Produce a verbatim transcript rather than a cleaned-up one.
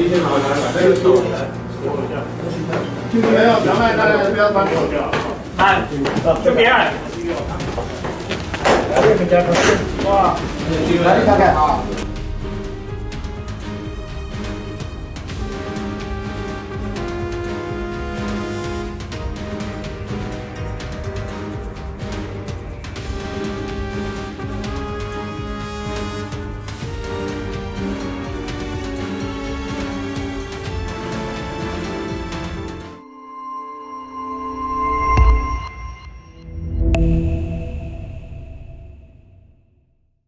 没有，表妹，大家不要翻手掉。来，就别按。来，你们家看。哇，来，你看看啊。